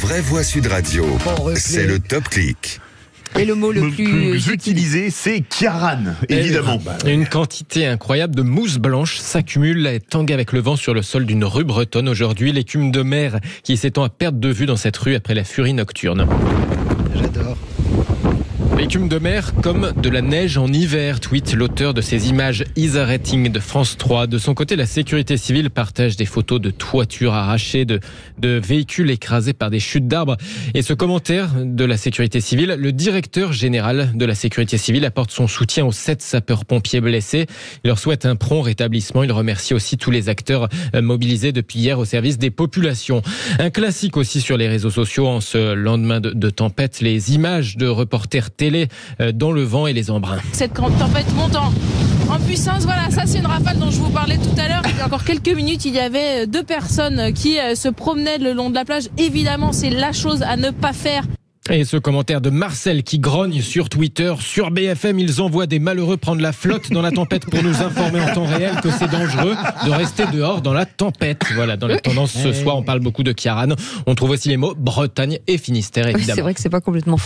vraie voix Sud Radio. C'est le Top Clic. Et le mot le plus utilisé, c'est Kiaran, évidemment. Une quantité incroyable de mousse blanche s'accumule et tangue avec le vent sur le sol d'une rue bretonne aujourd'hui. L'écume de mer qui s'étend à perte de vue dans cette rue après la furie nocturne. J'adore. L'écume de mer comme de la neige en hiver, tweet l'auteur de ces images Isa Rating de France 3. De son côté, la sécurité civile partage des photos de toitures arrachées, de véhicules écrasés par des chutes d'arbres. Et ce commentaire de la sécurité civile, le directeur général de la sécurité civile apporte son soutien aux 7 sapeurs-pompiers blessés. Il leur souhaite un prompt rétablissement. Il remercie aussi tous les acteurs mobilisés depuis hier au service des populations. Un classique aussi sur les réseaux sociaux en ce lendemain de tempête, les images de reporters télé dans le vent et les embruns. Cette grande tempête monte en puissance. Voilà, ça c'est une rafale dont je vous parlais tout à l'heure. Il y a encore quelques minutes, il y avait 2 personnes qui se promenaient le long de la plage. Évidemment, c'est la chose à ne pas faire. Et ce commentaire de Marcel qui grogne sur Twitter, sur BFM, ils envoient des malheureux prendre la flotte dans la tempête pour nous informer en temps réel que c'est dangereux de rester dehors dans la tempête. Voilà, dans la tendance ce soir, on parle beaucoup de Kiaran. On trouve aussi les mots Bretagne et Finistère, évidemment. C'est vrai que c'est pas complètement